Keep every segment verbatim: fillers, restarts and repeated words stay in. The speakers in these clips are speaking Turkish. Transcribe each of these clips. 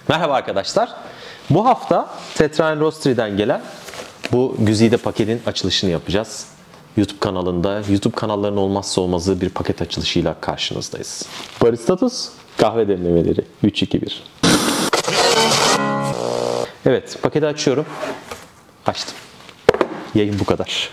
Merhaba arkadaşlar. Bu hafta Tetra Roastery'den gelen bu güzide paketin açılışını yapacağız. YouTube kanalında, YouTube kanallarının olmazsa olmazı bir paket açılışıyla karşınızdayız. Baristatus kahve demlemeleri. üç iki bir. Evet, paketi açıyorum. Açtım. Yayın bu kadar.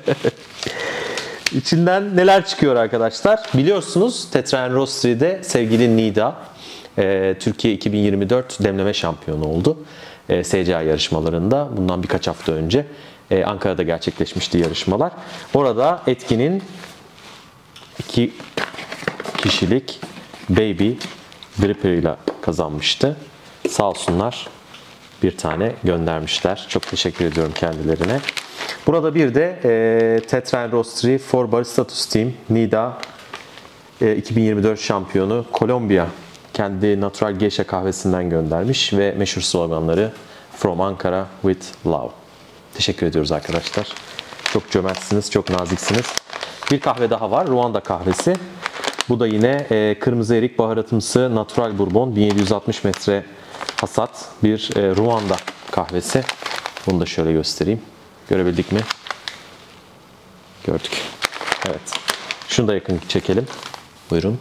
İçinden neler çıkıyor arkadaşlar? Biliyorsunuz Tetra Roastery'de sevgili Nida e, Türkiye iki bin yirmi dört demleme şampiyonu oldu. E, S C A yarışmalarında bundan birkaç hafta önce e, Ankara'da gerçekleşmişti yarışmalar. Orada Etkin'in iki kişilik Baby Dripper ile kazanmıştı. Sağ olsunlar bir tane göndermişler. Çok teşekkür ediyorum kendilerine. Burada bir de e, Tetra Roastery for Baristatus Team Nida e, iki bin yirmi dört şampiyonu Kolombiya kendi Natural Geisha kahvesinden göndermiş ve meşhur sloganları From Ankara with Love. Teşekkür ediyoruz arkadaşlar. Çok cömertsiniz, çok naziksiniz. Bir kahve daha var. Ruanda kahvesi. Bu da yine e, kırmızı erik baharatımsı Natural Bourbon bin yedi yüz altmış metre hasat bir e, Ruanda kahvesi. Bunu da şöyle göstereyim. Görebildik mi? Gördük. Evet. Şunu da yakın çekelim. Buyurun.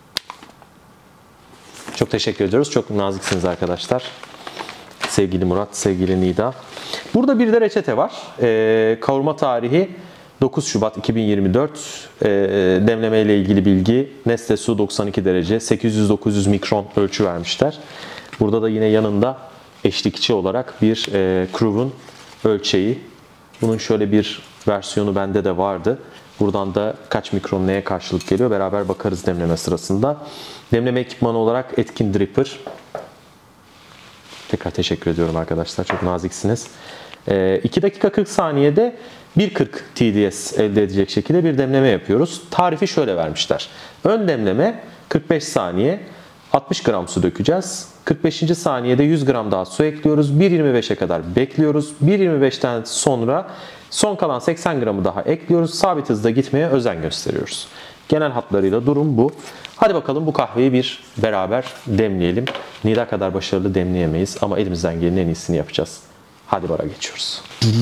Çok teşekkür ediyoruz. Çok naziksiniz arkadaşlar. Sevgili Murat, sevgili Nida. Burada bir de reçete var. Ee, kavurma tarihi dokuz Şubat iki bin yirmi dört. Ee, demleme ile ilgili bilgi. Nesle su doksan iki derece. sekiz yüz dokuz yüz mikron ölçü vermişler. Burada da yine yanında eşlikçi olarak bir e, Kruv'un ölçeği. Bunun şöyle bir versiyonu bende de vardı. Buradan da kaç mikron neye karşılık geliyor beraber bakarız demleme sırasında. Demleme ekipmanı olarak Etkin Dripper. Tekrar teşekkür ediyorum arkadaşlar. Çok naziksiniz. E, iki dakika kırk saniyede bir kırk T D S elde edecek şekilde bir demleme yapıyoruz. Tarifi şöyle vermişler. Ön demleme kırk beş saniye. altmış gram su dökeceğiz. kırk beşinci saniyede yüz gram daha su ekliyoruz. bir yirmi beşe kadar bekliyoruz. bir yirmi beşten sonra son kalan seksen gramı daha ekliyoruz. Sabit hızda gitmeye özen gösteriyoruz. Genel hatlarıyla durum bu. Hadi bakalım bu kahveyi bir beraber demleyelim. Nida kadar başarılı demleyemeyiz ama elimizden gelenin en iyisini yapacağız. Hadi bara geçiyoruz.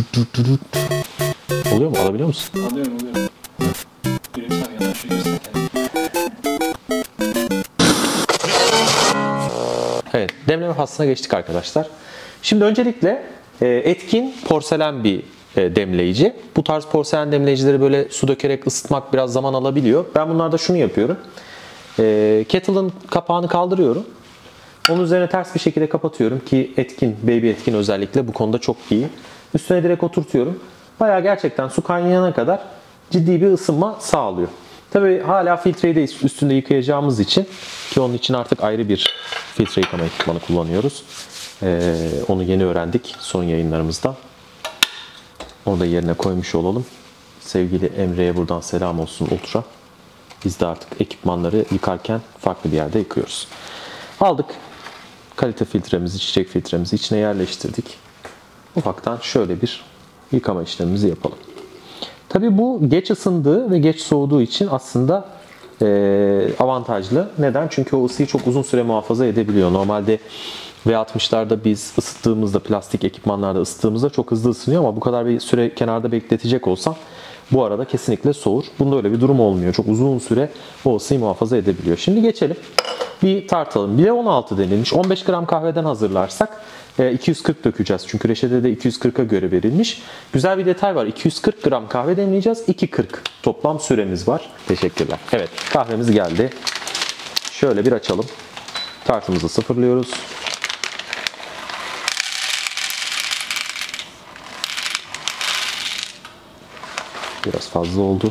Oluyor mu? Alabiliyor musun? Alıyorum, alıyorum. Birim saniyeden şu yüz seksen. Evet, demleme faslına geçtik arkadaşlar. Şimdi öncelikle Etkin porselen bir demleyici. Bu tarz porselen demleyicileri böyle su dökerek ısıtmak biraz zaman alabiliyor. Ben bunlarda şunu yapıyorum. Kettle'ın kapağını kaldırıyorum. Onun üzerine ters bir şekilde kapatıyorum ki Etkin, Baby Etkin özellikle bu konuda çok iyi. Üstüne direkt oturtuyorum. Bayağı gerçekten su kaynayana kadar ciddi bir ısınma sağlıyor. Tabii hala filtreyi de üstünde yıkayacağımız için ki onun için artık ayrı bir filtre yıkama ekipmanı kullanıyoruz. Ee, onu yeni öğrendik son yayınlarımızda. Onu da yerine koymuş olalım. Sevgili Emre'ye buradan selam olsun Ultra. Biz de artık ekipmanları yıkarken farklı bir yerde yıkıyoruz. Aldık kalite filtremizi, çiçek filtremizi içine yerleştirdik. Ufaktan şöyle bir yıkama işlemimizi yapalım. Tabii bu geç ısındığı ve geç soğuduğu için aslında e, avantajlı. Neden? Çünkü o ısıyı çok uzun süre muhafaza edebiliyor. Normalde V altmışlarda biz ısıttığımızda, plastik ekipmanlarda ısıttığımızda çok hızlı ısınıyor ama bu kadar bir süre kenarda bekletecek olsam bu arada kesinlikle soğur. Bunda öyle bir durum olmuyor. Çok uzun süre o ısıyı muhafaza edebiliyor. Şimdi geçelim. Bir tartalım. bir on altı denilmiş. on beş gram kahveden hazırlarsak iki yüz kırk dökeceğiz. Çünkü reçetede de iki yüz kırka göre verilmiş. Güzel bir detay var. iki yüz kırk gram kahve demleyeceğiz. iki kırk toplam süremiz var. Teşekkürler. Evet, kahvemiz geldi. Şöyle bir açalım. Tartımızı sıfırlıyoruz. Biraz fazla oldu.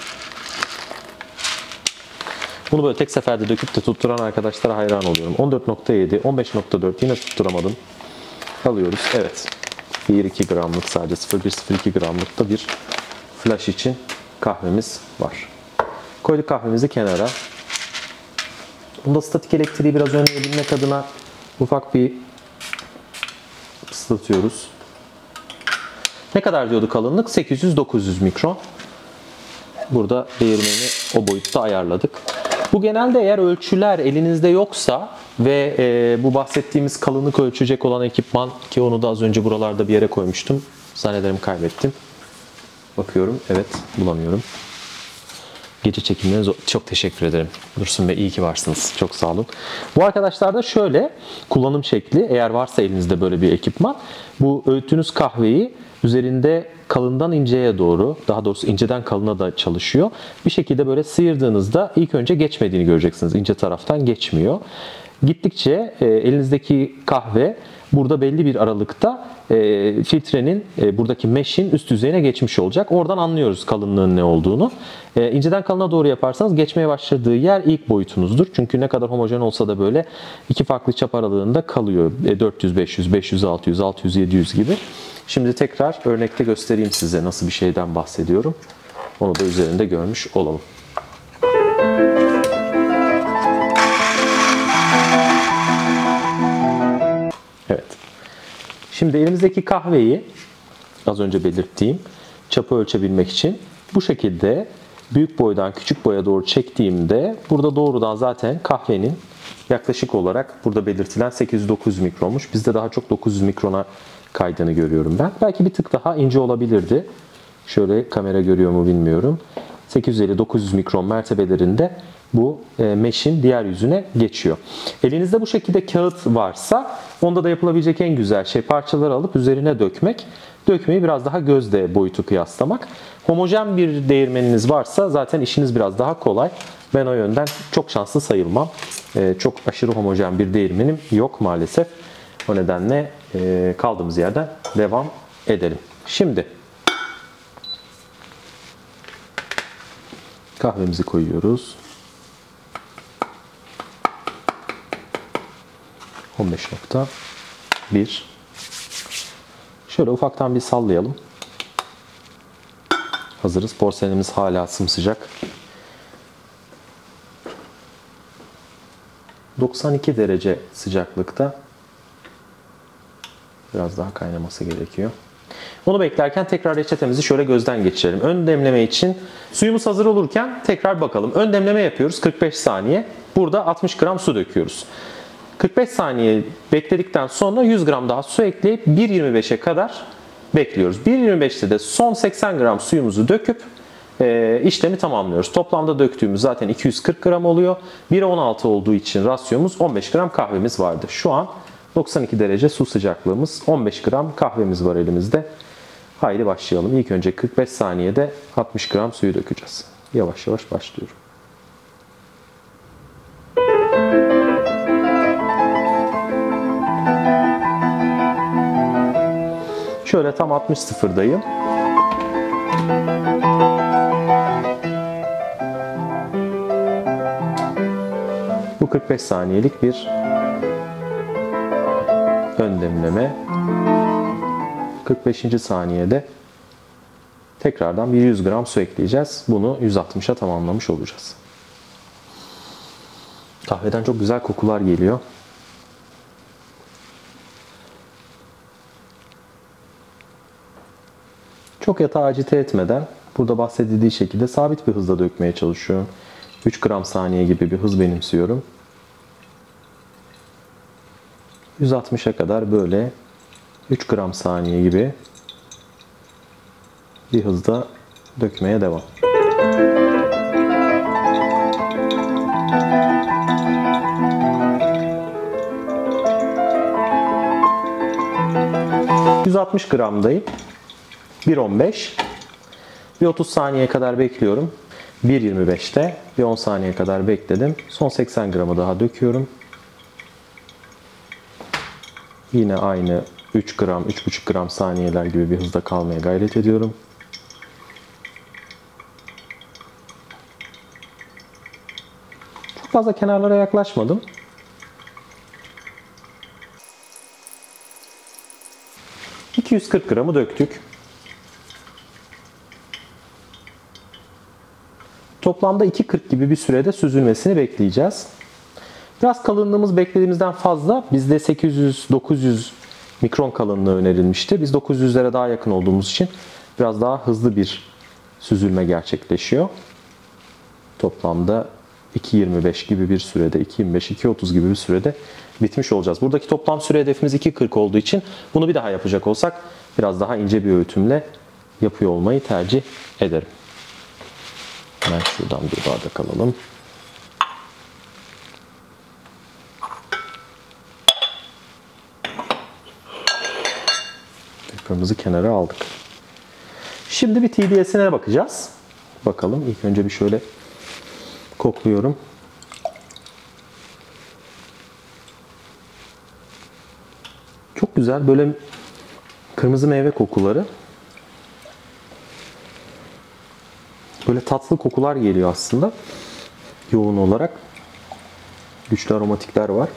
Bunu böyle tek seferde döküp de tutturan arkadaşlara hayran oluyorum. on dört nokta yedi, on beş nokta dört yine tutturamadım. Alıyoruz. Evet. bir iki gramlık sadece sıfır bir sıfır iki gramlık da bir flash için kahvemiz var. Koyduk kahvemizi kenara. Bunda statik elektriği biraz önleyebilmek adına ufak bir ıslatıyoruz. Ne kadar diyordu kalınlık? sekiz yüz dokuz yüz mikron. Burada değirmeni o boyutta ayarladık. Bu genelde eğer ölçüler elinizde yoksa ve e, bu bahsettiğimiz kalınlık ölçecek olan ekipman, ki onu da az önce buralarda bir yere koymuştum. Zannederim kaybettim. Bakıyorum. Evet, bulamıyorum. Gece çekimleriniz çok teşekkür ederim. Dursun Bey, iyi ki varsınız. Çok sağ olun. Bu arkadaşlar da şöyle kullanım şekli, eğer varsa elinizde böyle bir ekipman, bu öğüttüğünüz kahveyi üzerinde kalından inceye doğru, daha doğrusu inceden kalına da çalışıyor. Bir şekilde böyle sıyırdığınızda ilk önce geçmediğini göreceksiniz. İnce taraftan geçmiyor. Gittikçe e, elinizdeki kahve burada belli bir aralıkta e, filtrenin, e, buradaki mesh'in üst yüzeyine geçmiş olacak. Oradan anlıyoruz kalınlığın ne olduğunu. E, inceden kalına doğru yaparsanız geçmeye başladığı yer ilk boyutunuzdur. Çünkü ne kadar homojen olsa da böyle iki farklı çap aralığında kalıyor. E, dört yüz, beş yüz, beş yüz, altı yüz, altı yüz, yedi yüz gibi. Şimdi tekrar örnekte göstereyim size nasıl bir şeyden bahsediyorum. Onu da üzerinde görmüş olalım. Evet. Şimdi elimizdeki kahveyi az önce belirttiğim çapı ölçebilmek için bu şekilde büyük boydan küçük boya doğru çektiğimde burada doğrudan zaten kahvenin yaklaşık olarak burada belirtilen sekiz yüz dokuz yüz mikronmuş. Bizde daha çok dokuz yüz mikrona kaydığını görüyorum ben. Belki bir tık daha ince olabilirdi. Şöyle kamera görüyor mu bilmiyorum. sekiz yüz elli dokuz yüz mikron mertebelerinde bu mesh'in diğer yüzüne geçiyor. Elinizde bu şekilde kağıt varsa onda da yapılabilecek en güzel şey parçaları alıp üzerine dökmek. Dökmeyi biraz daha gözle boyutu kıyaslamak. Homojen bir değirmeniniz varsa zaten işiniz biraz daha kolay. Ben o yönden çok şanslı sayılmam. Çok aşırı homojen bir değirmenim yok maalesef. O nedenle kaldığımız yerden devam edelim. Şimdi kahvemizi koyuyoruz. on beş nokta bir. Şöyle ufaktan bir sallayalım. Hazırız. Porselenimiz hala sımsıcak. doksan iki derece sıcaklıkta. Biraz daha kaynaması gerekiyor. Onu beklerken tekrar reçetemizi şöyle gözden geçirelim. Ön demleme için suyumuz hazır olurken tekrar bakalım. Ön demleme yapıyoruz kırk beş saniye. Burada altmış gram su döküyoruz. kırk beş saniye bekledikten sonra yüz gram daha su ekleyip bir yirmi beşe kadar bekliyoruz. bir yirmi beşte de son seksen gram suyumuzu döküp e, işlemi tamamlıyoruz. Toplamda döktüğümüz zaten iki yüz kırk gram oluyor. bire on altı olduğu için rasyomuz on beş gram kahvemiz vardı. Şu an doksan iki derece su sıcaklığımız, on beş gram kahvemiz var elimizde. Haydi başlayalım. İlk önce kırk beş saniyede altmış gram suyu dökeceğiz. Yavaş yavaş başlıyorum. Şöyle tam altmış sıfırdayım. Bu kırk beş saniyelik bir ön demleme. kırk beşinci saniyede tekrardan bir yüz gram su ekleyeceğiz. Bunu yüz altmışa tamamlamış olacağız. Kahveden çok güzel kokular geliyor. Çok yatağı acite etmeden burada bahsedildiği şekilde sabit bir hızla dökmeye çalışıyorum. üç gram saniye gibi bir hız benimsiyorum. yüz altmışa kadar böyle üç gram saniye gibi bir hızda dökmeye devam. yüz altmış gramdayım. bir on beş. Bir otuz saniye kadar bekliyorum. bir yirmi beşte bir on saniye kadar bekledim. Son seksen gramı daha döküyorum. Yine aynı üç gram, üç buçuk gram saniyeler gibi bir hızda kalmaya gayret ediyorum. Çok fazla kenarlara yaklaşmadım. iki yüz kırk gramı döktük. Toplamda iki kırk gibi bir sürede süzülmesini bekleyeceğiz. Biraz kalınlığımız beklediğimizden fazla. Bizde sekiz yüz dokuz yüz mikron kalınlığı önerilmişti. Biz dokuz yüzlere daha yakın olduğumuz için biraz daha hızlı bir süzülme gerçekleşiyor. Toplamda iki yirmi beş gibi bir sürede, iki yirmi beş iki otuz gibi bir sürede bitmiş olacağız. Buradaki toplam süre hedefimiz iki kırk olduğu için bunu bir daha yapacak olsak biraz daha ince bir öğütümle yapıyor olmayı tercih ederim. Hemen şuradan bir bardak alalım. Kırmızı kenara aldık. Şimdi bir T D S'ine bakacağız. Bakalım. İlk önce bir şöyle kokluyorum. Çok güzel böyle kırmızı meyve kokuları. Böyle tatlı kokular geliyor aslında. Yoğun olarak. Güçlü aromatikler var.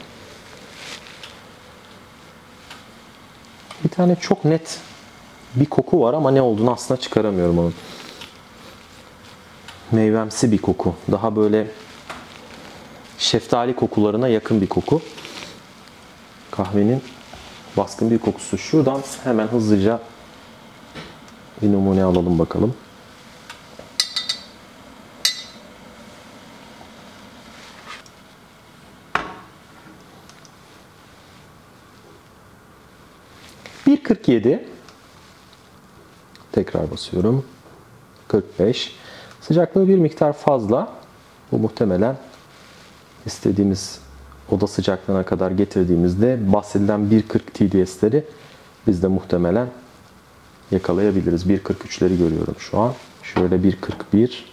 Bir tane çok net bir koku var ama ne olduğunu aslında çıkaramıyorum onun. Meyvemsi bir koku. Daha böyle şeftali kokularına yakın bir koku. Kahvenin baskın bir kokusu. Şuradan hemen hızlıca bir numune alalım bakalım. bir kırk yedi. Tekrar basıyorum. kırk beş. Sıcaklığı bir miktar fazla. Bu muhtemelen istediğimiz oda sıcaklığına kadar getirdiğimizde bahsedilen bir kırk T D S'leri biz de muhtemelen yakalayabiliriz. bir kırk üçleri görüyorum şu an. Şöyle bir kırk bir.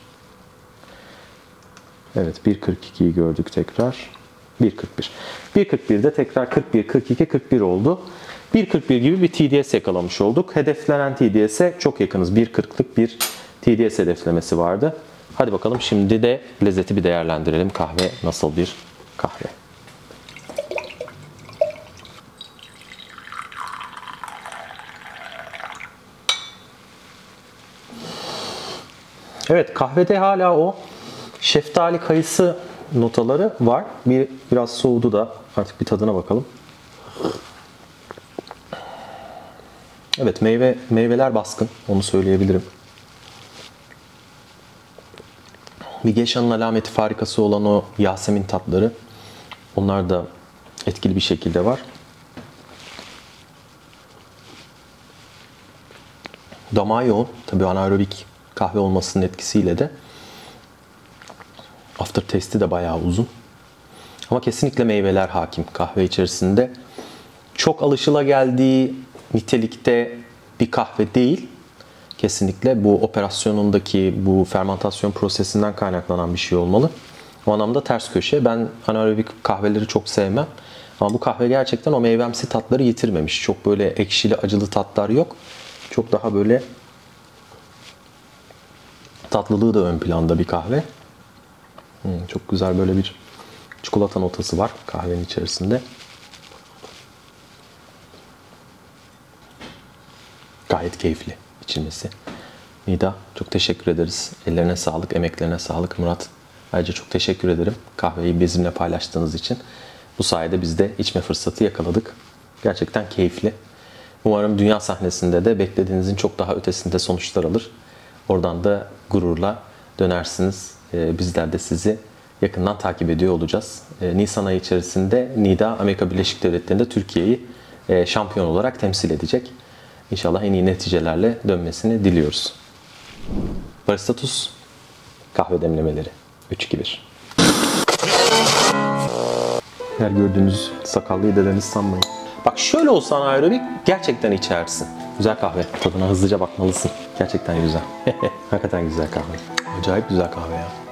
Evet, bir kırk ikiyi gördük tekrar. bir kırk bir. bir kırk birde tekrar kırk bir, kırk iki, kırk bir oldu. bir kırk bir gibi bir T D S yakalamış olduk. Hedeflenen T D S'e çok yakınız. bir kırklık bir T D S hedeflemesi vardı. Hadi bakalım şimdi de lezzeti bir değerlendirelim. Kahve nasıl bir kahve? Evet, kahvede hala o şeftali kayısı notaları var. Bir biraz soğudu da artık bir tadına bakalım. Evet, meyve meyveler baskın, onu söyleyebilirim. Bir geishanın alameti farikası olan o Yasemin tatları, onlar da etkili bir şekilde var. Damağı yoğun, tabii anaerobik kahve olmasının etkisiyle de aftertaste'i de bayağı uzun. Ama kesinlikle meyveler hakim kahve içerisinde. Çok alışılageldiği nitelikte bir kahve değil. Kesinlikle bu operasyonundaki bu fermentasyon prosesinden kaynaklanan bir şey olmalı. O anlamda ters köşe. Ben anaerobik kahveleri çok sevmem. Ama bu kahve gerçekten o meyvemsi tatları yitirmemiş. Çok böyle ekşili, acılı tatlar yok. Çok daha böyle tatlılığı da ön planda bir kahve. Hmm, çok güzel böyle bir çikolata notası var kahvenin içerisinde. Gayet keyifli içilmesi. Nida, çok teşekkür ederiz. Ellerine sağlık, emeklerine sağlık. Murat, ayrıca çok teşekkür ederim kahveyi bizimle paylaştığınız için. Bu sayede biz de içme fırsatı yakaladık. Gerçekten keyifli. Umarım dünya sahnesinde de beklediğinizin çok daha ötesinde sonuçlar alır. Oradan da gururla dönersiniz. Bizler de sizi yakından takip ediyor olacağız. Nisan ayı içerisinde Nida Amerika Birleşik Devletleri'nde Türkiye'yi şampiyon olarak temsil edecek. İnşallah en iyi neticelerle dönmesini diliyoruz. Baristatus kahve demlemeleri. üç iki bir. Her gördüğünüz sakallıyı dedeniz sanmayın. Bak şöyle olsa anaerobik gerçekten içersin. Güzel kahve. Tadına hızlıca bakmalısın. Gerçekten güzel. Hakikaten güzel kahve. Acayip güzel kahve ya.